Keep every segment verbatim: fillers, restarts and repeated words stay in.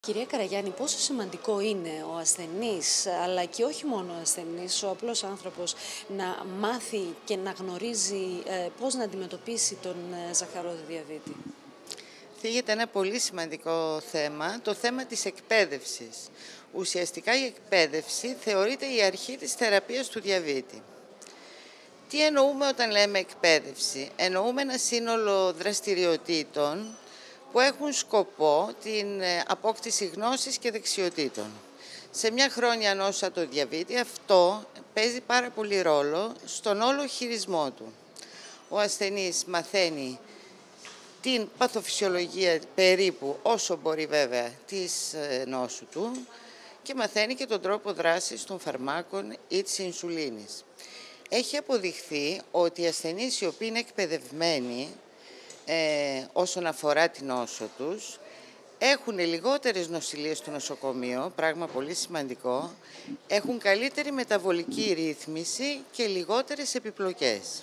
Κυρία Καραγιάννη, πόσο σημαντικό είναι ο ασθενής, αλλά και όχι μόνο ο ασθενής, ο απλός άνθρωπος, να μάθει και να γνωρίζει ε, πώς να αντιμετωπίσει τον ε, ζαχαρόδι διαβήτη. Θίγεται ένα πολύ σημαντικό θέμα, το θέμα της εκπαίδευσης. Ουσιαστικά η εκπαίδευση θεωρείται η αρχή της θεραπείας του διαβήτη. Τι εννοούμε όταν λέμε εκπαίδευση? Εννοούμε ένα σύνολο δραστηριοτήτων που έχουν σκοπό την απόκτηση γνώσης και δεξιοτήτων. Σε μια χρόνια νόσο το διαβήτη αυτό παίζει πάρα πολύ ρόλο στον όλο χειρισμό του. Ο ασθενής μαθαίνει την παθοφυσιολογία περίπου όσο μπορεί βέβαια της νόσου του και μαθαίνει και τον τρόπο δράσης των φαρμάκων ή της ινσουλίνης. Έχει αποδειχθεί ότι οι ασθενείς οι οποίοι είναι εκπαιδευμένοι ε, όσον αφορά την νόσο τους έχουν λιγότερες νοσηλίες στο νοσοκομείο, πράγμα πολύ σημαντικό, έχουν καλύτερη μεταβολική ρύθμιση και λιγότερες επιπλοκές.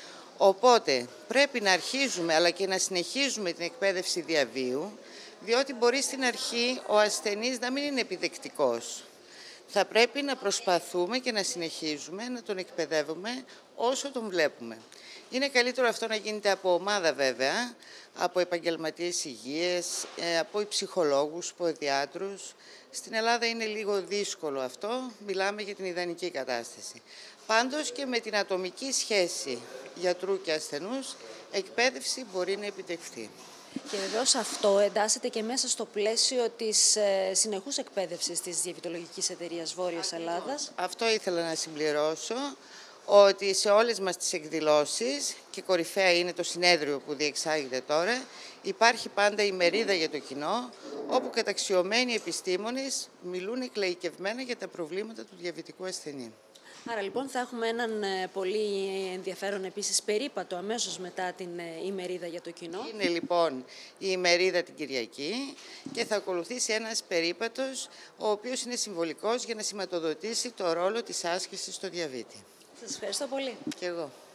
Οπότε πρέπει να αρχίζουμε αλλά και να συνεχίζουμε την εκπαίδευση διαβίου, διότι μπορεί στην αρχή ο ασθενής να μην είναι επιδεκτικός. Θα πρέπει να προσπαθούμε και να συνεχίζουμε να τον εκπαιδεύουμε όσο τον βλέπουμε. Είναι καλύτερο αυτό να γίνεται από ομάδα βέβαια, από επαγγελματίες υγείας, από ψυχολόγους, ποδιάτρους. Στην Ελλάδα είναι λίγο δύσκολο αυτό, μιλάμε για την ιδανική κατάσταση. Πάντως και με την ατομική σχέση γιατρού και ασθενούς, εκπαίδευση μπορεί να επιτευχθεί. Και βεβαίως αυτό εντάσσεται και μέσα στο πλαίσιο της ε, συνεχούς εκπαίδευσης της Διαβητολογικής Εταιρείας Βόρειας Ελλάδας. Αυτό ήθελα να συμπληρώσω, ότι σε όλες μας τις εκδηλώσεις, και κορυφαία είναι το συνέδριο που διεξάγεται τώρα, υπάρχει πάντα ημερίδα για το κοινό, όπου καταξιωμένοι επιστήμονες μιλούν εκλαϊκευμένα για τα προβλήματα του διαβητικού ασθενή. Άρα λοιπόν θα έχουμε έναν πολύ ενδιαφέρον επίσης περίπατο αμέσως μετά την ημερίδα για το κοινό. Είναι λοιπόν η ημερίδα την Κυριακή και θα ακολουθήσει ένας περίπατος ο οποίος είναι συμβολικός για να σηματοδοτήσει το ρόλο της άσκησης στο διαβήτη. Σας ευχαριστώ πολύ. Και εγώ.